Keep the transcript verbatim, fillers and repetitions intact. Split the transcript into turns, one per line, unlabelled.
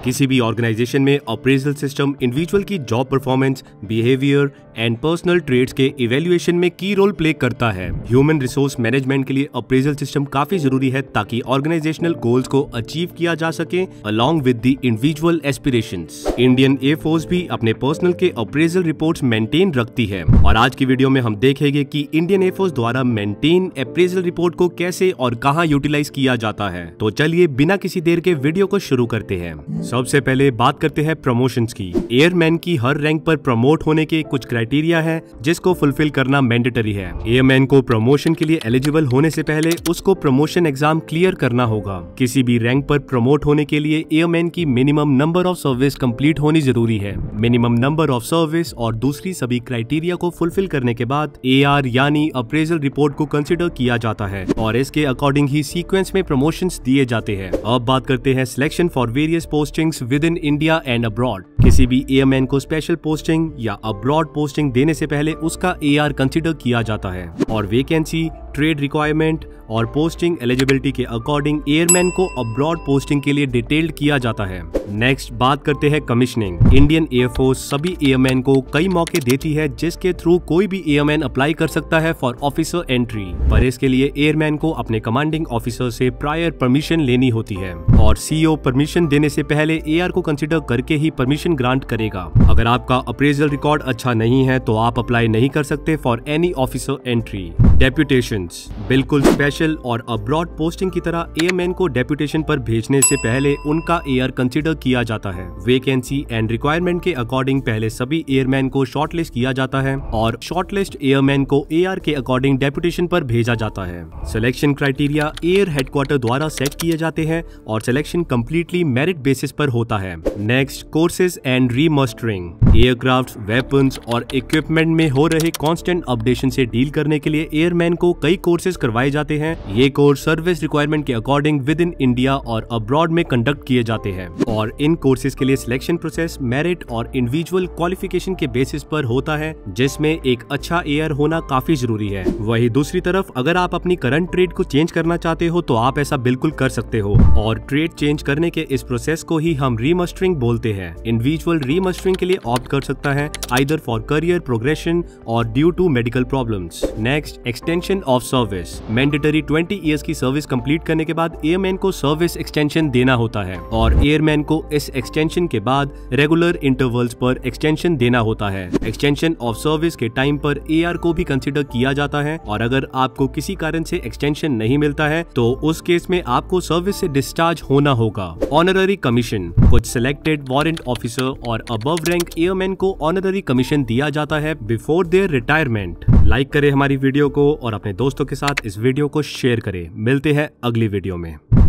किसी भी ऑर्गेनाइजेशन में अप्रेजल सिस्टम इंडिविजुअल की job performance, behaviour and personal trades के इवैल्यूएशन में की रोल प्ले करता है। ह्यूमन रिसोर्स मैनेजमेंट के लिए अप्रेजल सिस्टम काफी जरूरी है ताकि ऑर्गेनाइजेशनल गोल्स को अचीव किया जा सके along with the individual aspirations. Indian air force भी अपने पर्सनल के अप्रेजल रिपोर्ट्स मेंटेन रखती है और आज की वीडियो में हम देखेंगे कि इंडियन एयरफोर्स द्वारा मेंटेन अप्रेजल रिपोर्ट को कैसे और कहां यूटिलाइज किया जाता है। तो चलिए बिना किसी देर के वीडियो को शुरू करते हैं। सबसे पहले बात करते हैं प्रमोशंस की। एयरमैन की हर रैंक पर प्रमोट होने के कुछ क्राइटेरिया है जिसको फुलफिल करना मैंडेटरी है। एयरमैन को प्रमोशन के लिए एलिजिबल होने से पहले उसको प्रमोशन एग्जाम क्लियर करना होगा। किसी भी रैंक पर प्रमोट होने के लिए एयरमैन की minimum number of service complete होनी जरूरी है। मिनिमम नंबर ऑफ सर्विस और दूसरी सभी क्राइटेरिया को फुलफिल करने के बाद ए आर यानी अप्रेजल रिपोर्ट को कंसिडर किया जाता है और इसके अकॉर्डिंग ही सीक्वेंस में प्रमोशंस दिए जाते हैं। अब बात करते हैं selection for various postings within India and abroad. किसी भी एयरमैन को स्पेशल पोस्टिंग या अब्रॉड पोस्टिंग देने से पहले उसका ए आर कंसिडर किया जाता है और वैकेंसी, ट्रेड रिक्वायरमेंट और पोस्टिंग एलिजिबिलिटी के अकॉर्डिंग एयरमैन को अब्रॉड पोस्टिंग के लिए डिटेल्ड किया जाता है। नेक्स्ट बात करते हैं कमीशनिंग। इंडियन एयरफोर्स सभी एयरमैन को कई मौके देती है जिसके थ्रू कोई भी एयरमैन अप्लाई कर सकता है फॉर ऑफिसर एंट्री, पर इसके लिए एयरमैन को अपने कमांडिंग ऑफिसर से प्रायर परमिशन लेनी होती है और सीईओ परमिशन देने से पहले ए आर को कंसिडर करके ही परमिशन ग्रांट करेगा। अगर आपका अप्रेजल रिकॉर्ड अच्छा नहीं है तो आप अप्लाई नहीं कर सकते for any officer entry. Deputations बिल्कुल स्पेशल और अब्रॉड पोस्टिंग की तरह एयरमैन को डेप्यूटेशन पर भेजने से पहले उनका ए आर कंसिडर किया जाता है। वैकेंसी एंड रिक्वायरमेंट के अकॉर्डिंग पहले सभी एयरमैन को शॉर्टलिस्ट किया जाता है और शॉर्टलिस्ट एयरमैन को ए आर के अकॉर्डिंग डेप्यूटेशन पर भेजा जाता है। सिलेक्शन क्राइटेरिया एयर हेडक्वार्टर द्वारा सेट किए जाते हैं और सिलेक्शन कंप्लीटली मेरिट बेसिस पर होता है। Next courses and remustering. Aircraft, weapons और इक्विपमेंट में हो रहे कांस्टेंट अपडेशन से डील करने के लिए एयरमैन को कई कोर्सेज करवाए जाते हैं। ये कोर्स सर्विस रिक्वायरमेंट के अकॉर्डिंग विद इन इंडिया और अब्रॉड में कंडक्ट किए जाते हैं और इन कोर्सेज के लिए सिलेक्शन प्रोसेस मेरिट और इंडिविजुअल क्वालिफिकेशन के बेसिस पर होता है जिसमें एक अच्छा ए आर होना काफी जरूरी है। वही दूसरी तरफ अगर आप अपनी करंट ट्रेड को चेंज करना चाहते हो तो आप ऐसा बिल्कुल कर सकते हो और ट्रेड चेंज करने के इस प्रोसेस को ही हम रीमस्टरिंग बोलते हैं। इंडिविजुअल रीमस्टरिंग के लिए ऑप्ट कर सकता है आइदर फॉर करियर प्रोग्रेशन और due to medical problems. Next extension of service. Mandatory twenty years की सर्विस कंप्लीट करने के बाद एयरमैन को सर्विस एक्सटेंशन देना होता है और एयरमैन को इस एक्सटेंशन के बाद रेगुलर इंटरवल्स पर एक्सटेंशन देना होता है। एक्सटेंशन ऑफ सर्विस के टाइम पर ए आर को भी कंसिडर किया जाता है और अगर आपको किसी कारण से एक्सटेंशन नहीं मिलता है तो उस केस में आपको सर्विस से डिस्चार्ज होना होगा। Honorary commission. कुछ सिलेक्टेड वारंट ऑफिसर और अबव रैंक एयरमैन को ऑनररी कमीशन दिया जाता है बिफोर देयर रिटायरमेंट। लाइक करें हमारी वीडियो को और अपने दोस्तों के साथ इस वीडियो को शेयर करें। मिलते हैं अगली वीडियो में।